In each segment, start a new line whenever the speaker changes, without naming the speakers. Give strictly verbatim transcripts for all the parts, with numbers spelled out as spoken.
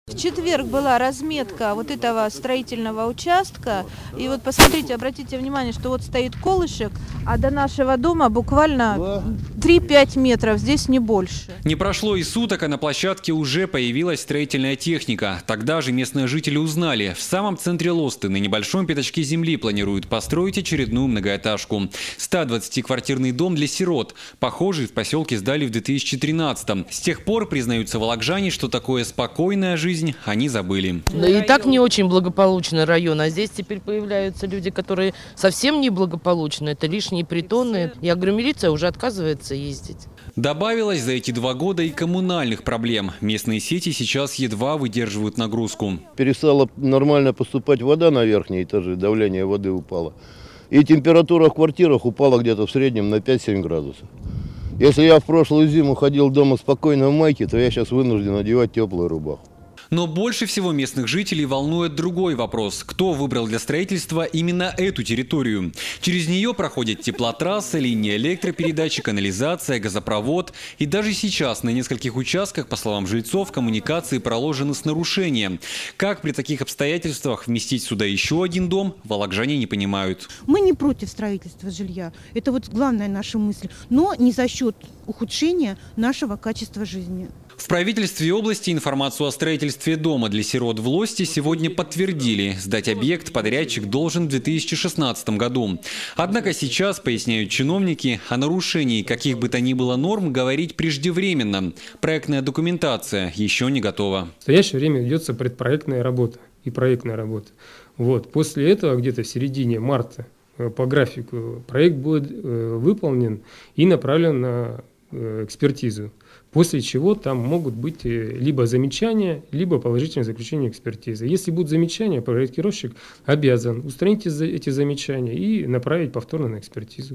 В четверг была разметка вот этого строительного участка. И вот посмотрите, обратите внимание, что вот стоит колышек, а до нашего дома буквально три-пять метров, здесь не больше.
Не прошло и суток, а на площадке уже появилась строительная техника. Тогда же местные жители узнали, в самом центре Лосты на небольшом пятачке земли планируют построить очередную многоэтажку. сто двадцатиквартирный дом для сирот. Похожий в поселке сдали в две тысячи тринадцатом. С тех пор, признаются волокжане, что такое спокойная жизнь они забыли.
Да и так не очень благополучный район, а здесь теперь появляются люди, которые совсем неблагополучны. Это лишние притоны. Я говорю, милиция уже отказывается ездить.
Добавилось за эти два года и коммунальных проблем. Местные сети сейчас едва выдерживают нагрузку.
Перестала нормально поступать вода на верхние этажи, давление воды упало. И температура в квартирах упала где-то в среднем на пять-семь градусов. Если я в прошлую зиму ходил дома спокойно в майке, то я сейчас вынужден одевать теплую рубаху.
Но больше всего местных жителей волнует другой вопрос. Кто выбрал для строительства именно эту территорию? Через нее проходит теплотрасса, линия электропередачи, канализация, газопровод. И даже сейчас на нескольких участках, по словам жильцов, коммуникации проложены с нарушением. Как при таких обстоятельствах вместить сюда еще один дом, волокжане не понимают.
Мы не против строительства жилья. Это вот главная наша мысль. Но не за счет ухудшения нашего качества жизни.
В правительстве области информацию о строительстве дома для сирот в Лосте сегодня подтвердили. Сдать объект подрядчик должен в две тысячи шестнадцатом году. Однако сейчас, поясняют чиновники, о нарушении каких бы то ни было норм говорить преждевременно. Проектная документация еще не готова.
В настоящее время ведется предпроектная работа и проектная работа. Вот. После этого, где-то в середине марта, по графику, проект будет выполнен и направлен на экспертизу. После чего там могут быть либо замечания, либо положительное заключение экспертизы. Если будут замечания, проектировщик обязан устранить эти замечания и направить повторно на экспертизу.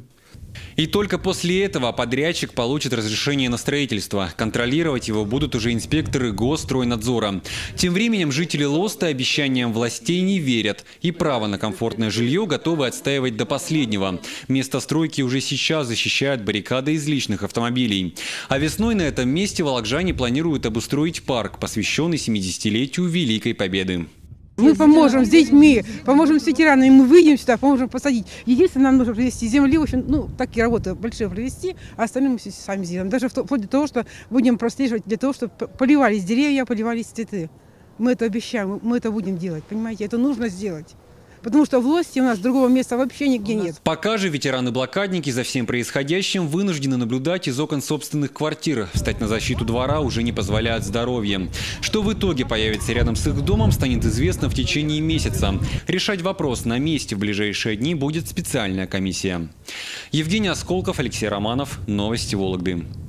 И только после этого подрядчик получит разрешение на строительство. Контролировать его будут уже инспекторы Госстройнадзора. Тем временем жители Лоста обещаниям властей не верят и право на комфортное жилье готовы отстаивать до последнего. Место стройки уже сейчас защищают баррикады из личных автомобилей. А весной на этом месте волокжане планируют обустроить парк, посвященный семидесятилетию Великой Победы.
Мы поможем с детьми, поможем с ветеранами, мы выйдем сюда, поможем посадить. Единственное, нам нужно привезти земли, в общем, ну, такие работы большие провести, а остальное мы все сами сделаем. Даже вплоть до того, что будем прослеживать для того, чтобы поливались деревья, поливались цветы. Мы это обещаем, мы это будем делать, понимаете, это нужно сделать. Потому что в Лосте у нас другого места вообще нигде нет.
Пока же ветераны-блокадники за всем происходящим вынуждены наблюдать из окон собственных квартир. Встать на защиту двора уже не позволяет здоровье. Что в итоге появится рядом с их домом, станет известно в течение месяца. Решать вопрос на месте в ближайшие дни будет специальная комиссия. Евгений Осколков, Алексей Романов. Новости Вологды.